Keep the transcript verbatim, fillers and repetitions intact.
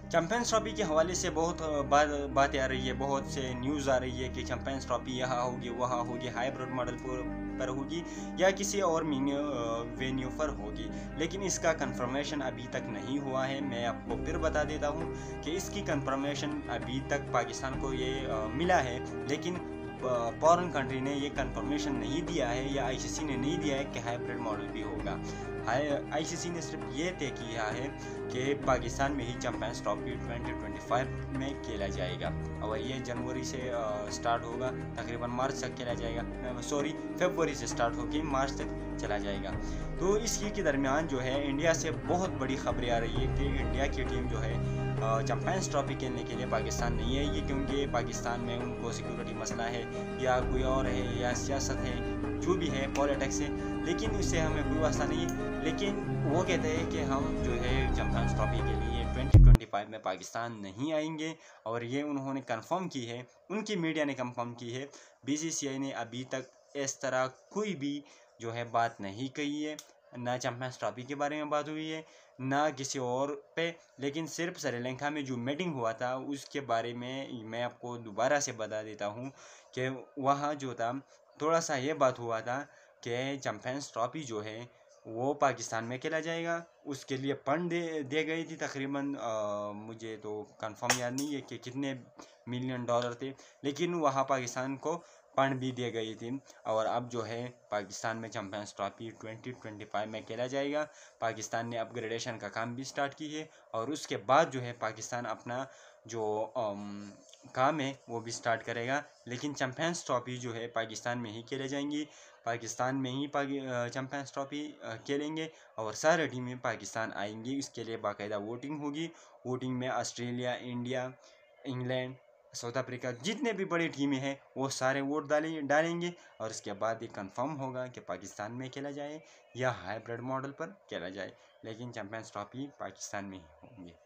Champions trophy के हवाले से बहुत बात बातें आ रही है, बहुत से न्यूज़ आ रही है कि चैंपियंस ट्रॉफी यहाँ होगी, वहाँ होगी, हाइब्रिड मॉडल पर पर होगी या किसी और मीन्यू वेन्यू पर होगी, लेकिन इसका कंफर्मेशन अभी तक नहीं हुआ है। मैं आपको फिर बता देता हूँ कि इसकी कंफर्मेशन अभी तक पाकिस्तान को ये आ, मिला है, लेकिन फॉरेन कंट्री ने ये कंफर्मेशन नहीं दिया है या आईसीसी ने नहीं दिया है कि हाइब्रिड मॉडल भी होगा। आईसीसी ने सिर्फ ये तय किया है कि पाकिस्तान में ही champions trophy twenty twenty five में खेला जाएगा और ये जनवरी से स्टार्ट होगा, तकरीबन मार्च तक खेला जाएगा, सॉरी फरवरी से स्टार्ट होकर मार्च तक चला जाएगा। तो इसी के दरमियान जो है इंडिया से बहुत बड़ी खबरें आ रही है कि इंडिया की टीम जो है चैंपियंस ट्रॉफी खेलने के लिए पाकिस्तान नहीं है, ये क्योंकि पाकिस्तान में उनको सिक्योरिटी मसला है या कोई और है या सियासत है, जो भी है पॉलिटिक्स है, लेकिन उससे हमें कोई वास्ता नहीं है। लेकिन वो कहते हैं कि हम जो है चैंपियंस ट्रॉफी के लिए ट्वेंटी ट्वेंटी फाइव में पाकिस्तान नहीं आएंगे और ये उन्होंने कंफर्म की है, उनकी मीडिया ने कंफर्म की है। बीसीसीआई ने अभी तक इस तरह कोई भी जो है बात नहीं कही है, ना चैंपियंस ट्रॉफी के बारे में बात हुई है ना किसी और पे, लेकिन सिर्फ श्रीलंका में जो मीटिंग हुआ था उसके बारे में मैं आपको दोबारा से बता देता हूँ कि वहाँ जो था थोड़ा सा ये बात हुआ था कि चैंपियंस ट्रॉफी जो है वो पाकिस्तान में खेला जाएगा, उसके लिए फंड दे दे गई थी तकरीबन, मुझे तो कंफर्म याद नहीं है कि कितने मिलियन डॉलर थे, लेकिन वहाँ पाकिस्तान को फंड भी दे गई थी। और अब जो है पाकिस्तान में champions trophy twenty twenty five में खेला जाएगा। पाकिस्तान ने अपग्रेडेशन का काम भी स्टार्ट की है और उसके बाद जो है पाकिस्तान अपना जो आम, काम है वो भी स्टार्ट करेगा, लेकिन चैंपियंस ट्रॉफी जो है पाकिस्तान में ही खेले जाएंगी, पाकिस्तान में ही चैंपियंस ट्रॉफी खेलेंगे और सारे टीमें पाकिस्तान आएंगी। इसके लिए बाकायदा वोटिंग होगी, वोटिंग में Australia, India, England, South Africa, जितने भी बड़ी टीमें हैं वो सारे वोट डाले डालेंगे और उसके बाद ये कंफर्म होगा कि पाकिस्तान में खेला जाए या हाइब्रिड मॉडल पर खेला जाए, लेकिन चैंपियंस ट्रॉफी पाकिस्तान में ही होंगे।